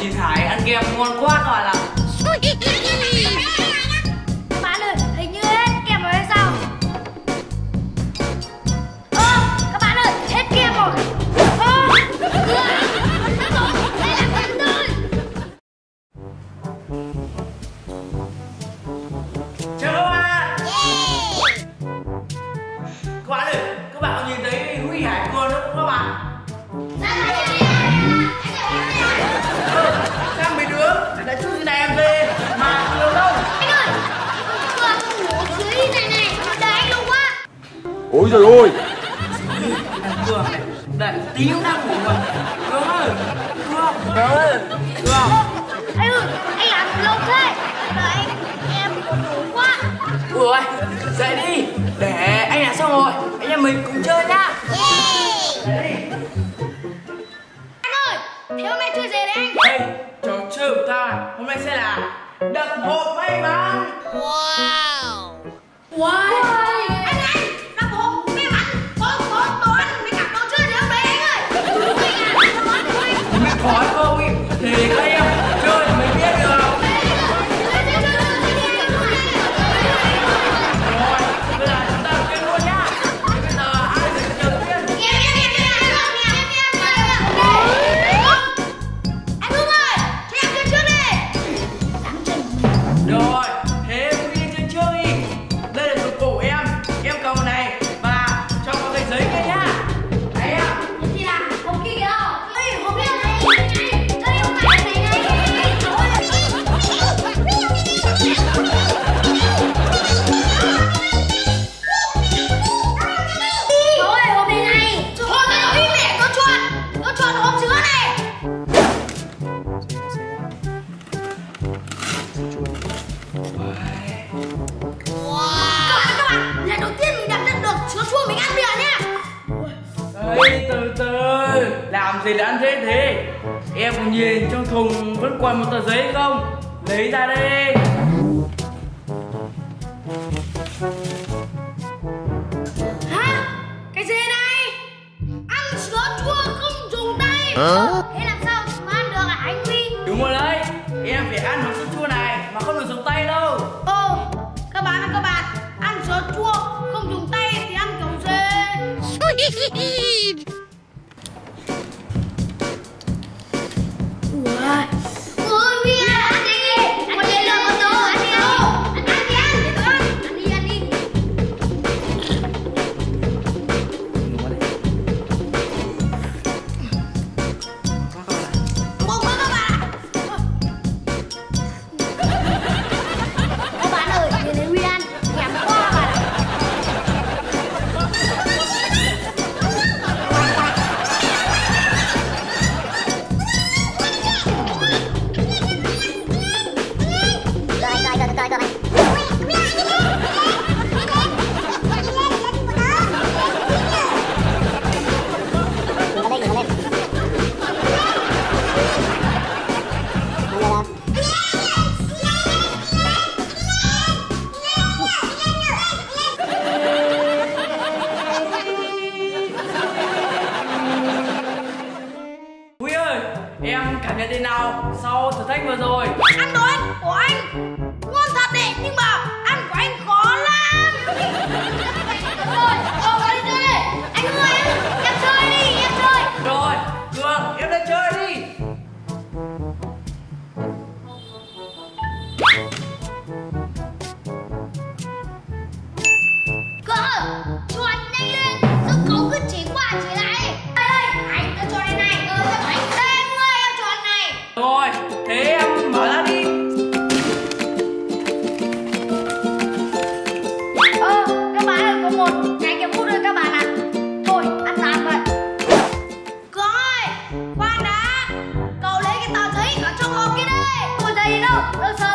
nhìn Hải ăn kem ngon quá các bạn ạ. Các bạn ơi, hình như hết kem rồi hay sao? Các bạn ơi, hết kem rồi. Đây là phần tôi. Chào các bạn. Các bạn ơi, các bạn có nhìn thấy Huy Hải Cường không các bạn? Sao mấy đứa đã chút gì này em về mà không lâu đâu. Anh ơi, Cường ngủ dưới này này, đợi anh lâu quá. Ôi trời ơi. Cường này, đợi tí cũng đang ngủ mà. Cường ơi, Cường. Anh ơi, anh làm lâu thế. Đợi anh, em buồn ngủ quá. Ui, dậy đi, để anh làm xong rồi, anh em mình cùng chơi nhá. Dậy đi. Anh ơi, thế hôm nay chơi gì đấy anh? Đây, trò chơi của ta hôm nay sẽ là đập hộp may mắn. Wow. Anh, đập hộp may mắn. Có ăn mấy cặp đồ chơi gì không đấy anh ơi? Biết khó không ý, thì các em chơi thì mới biết được. Rồi, bây giờ chúng ta chơi luôn nhá. Bây giờ ai sẽ đầu tiên? Anh Hùng ơi, cho em chơi trước đi. Rồi, thế Huy chơi trước đi. Đây là dụng cụ của em cầm này và cho vào cái giấy kia nhá. Đấy em. Cái gì là hộp kia kìa? Ê, hộp kia này. Đây không phải này này. Thôi, hộp này này. Thôi nó im mẹ, nó chọn hộp sữa này. Các bạn, lần đầu tiên mình đặt được sữa chua mình ăn bây giờ nhá. Đấy, từ từ. Làm gì đã ăn thế thế? Em còn nhìn trong thùng vẫn còn một tờ giấy không? Lấy ra đây. Hả? Cái gì này? Ăn sữa chua không dùng tay. Thế làm sao mà ăn được hả anh Huy? Đúng rồi đấy. Em phải ăn hộp sữa chua này mà không được dùng tay đâu. Các bạn ơi các bạn, ăn sữa chua không dùng tay thì ăn kiểu gì? Ui, Huy à, ăn đi. Ăn đi luôn con đồ, ăn đi đâu? Ăn đi. Bông quá các bạn. Các bạn ơi, nhìn thấy Huy ăn, thèm quá bạn. Huy ơi, em cảm nhận thế nào sau thử thách vừa rồi? Ăn đồ ăn của anh ngon thật đấy, nhưng mà ăn của anh khó lắm. Rồi, đi chơi đi. Anh ơi, em chơi đi, em chơi. Rồi, Cường, em đã chơi đi. Cơ, chuột nhanh lên, sao cậu cứ chỉ qua chỉ lại. Đây, anh cứ cho đây này, anh đây anh ơi, em chuột này. Rồi, thế em mở ra đi. Các bạn ơi, có một cái kem hút rồi các bạn ạ. Thôi, ăn tạm vậy. Cơ ơi, khoan đã. Cậu lấy cái tờ giấy ở trong hộp kia đây. Tờ giấy đâu? Đâu sờ